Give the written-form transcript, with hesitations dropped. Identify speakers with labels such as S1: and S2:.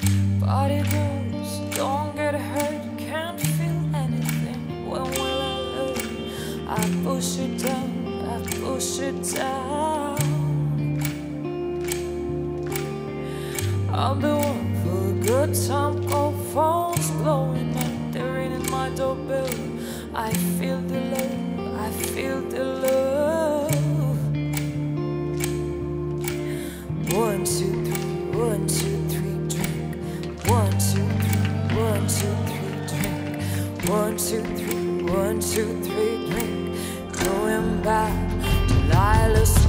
S1: Body goes, don't get hurt, can't feel anything. When will I learn? I push it down, I push it down. I'll be one for a good time, call phones blowing up, they're ringing my doorbell. I feel the love, I feel the love. 1, 2, 3, 1, 2, 3, drink. 1, 2, 3, 1, 2, 3, drink. 1, 2, 3, 1, 2, 3, drink. Going back to Lila's